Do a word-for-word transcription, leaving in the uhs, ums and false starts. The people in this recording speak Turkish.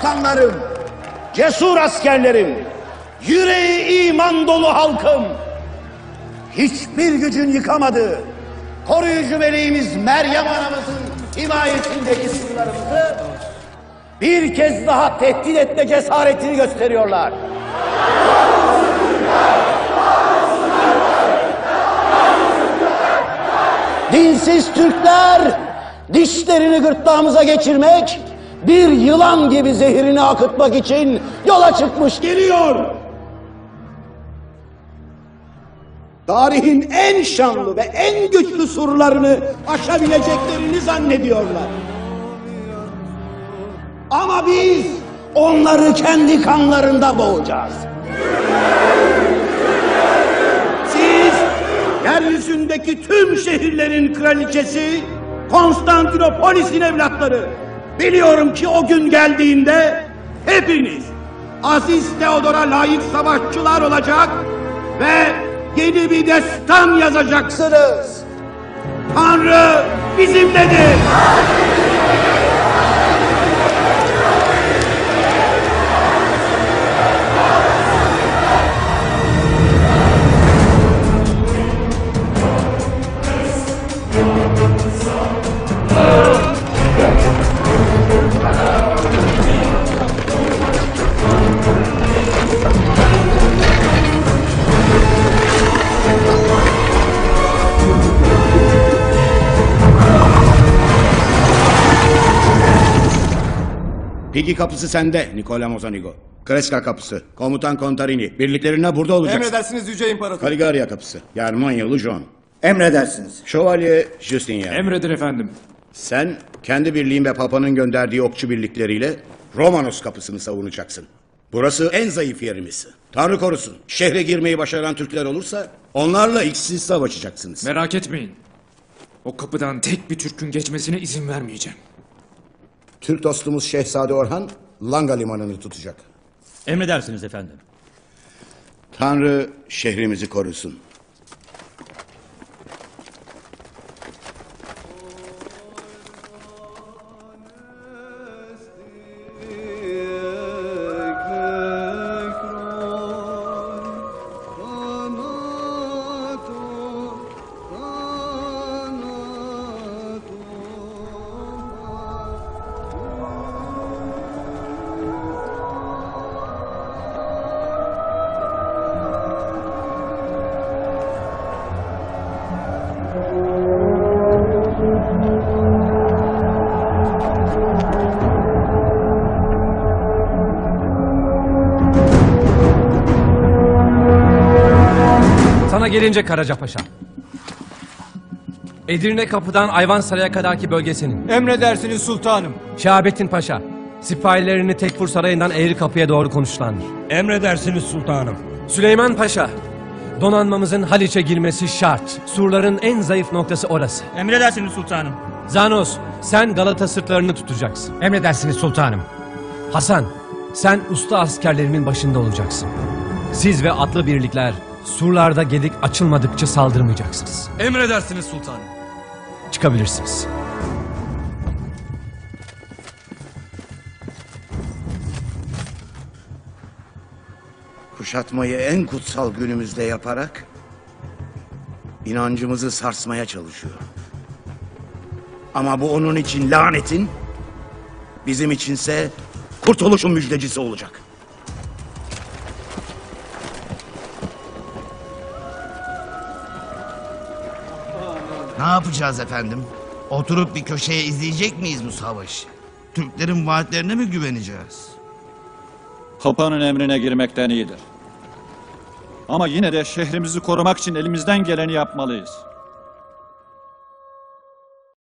komutanlarım, cesur askerlerim, yüreği iman dolu halkım, hiçbir gücün yıkamadığı koruyucu meleğimiz Meryem anamızın himayetindeki sınırlarımızı bir kez daha tehdit etme cesaretini gösteriyorlar. Dinsiz Türkler dişlerini gırtlağımıza geçirmek, bir yılan gibi zehirini akıtmak için yola çıkmış geliyor. Tarihin en şanlı ve en güçlü surlarını aşabileceklerini zannediyorlar. Ama biz onları kendi kanlarında boğacağız. Siz yeryüzündeki tüm şehirlerin kraliçesi, Konstantinopolis'in evlatları. Biliyorum ki o gün geldiğinde hepiniz Aziz Teodor'a layık savaşçılar olacak ve yeni bir destan yazacaksınız. Tanrı bizimledir. Pigi kapısı sende Nikola Mozanigo. Kreska kapısı, komutan Contarini. Birliklerine burada olacaksın. Emredersiniz Yüce İmparator. Kaligaria kapısı, Germanyalı John. Emredersiniz. Şövalye Justinian. Emredir efendim. Sen kendi birliğin ve papanın gönderdiği okçu birlikleriyle Romanos kapısını savunacaksın. Burası en zayıf yerimiz. Tanrı korusun. Şehre girmeyi başaran Türkler olursa onlarla ilk siz savaşacaksınız. Merak etmeyin. O kapıdan tek bir Türk'ün geçmesine izin vermeyeceğim. Türk dostumuz Şehzade Orhan Langa limanını tutacak. Emredersiniz efendim. Tanrı şehrimizi korusun. Sana gelince Karacapaşa. Edirne kapıdan Ayvansaray'a kadarki bölge senin. Emredersiniz sultanım. Şahabettin Paşa, sipahilerini Tekfur Sarayı'ndan Eğri Kapı'ya doğru konuşlandır. Emredersiniz sultanım. Süleyman Paşa, donanmamızın Haliç'e girmesi şart. Surların en zayıf noktası orası. Emredersiniz sultanım. Zanos, sen Galata sırtlarını tutacaksın. Emredersiniz sultanım. Hasan, sen usta askerlerimin başında olacaksın. Siz ve atlı birlikler surlarda gedik açılmadıkça saldırmayacaksınız. Emredersiniz sultanım. Çıkabilirsiniz. Kuşatmayı en kutsal günümüzde yaparak inancımızı sarsmaya çalışıyor. Ama bu onun için lanetin, bizim içinse kurtuluşun müjdecisi olacak. Ne yapacağız efendim? Oturup bir köşeye izleyecek miyiz bu savaşı? Türklerin vaatlerine mi güveneceğiz? Papanın emrine girmekten iyidir. Ama yine de şehrimizi korumak için elimizden geleni yapmalıyız.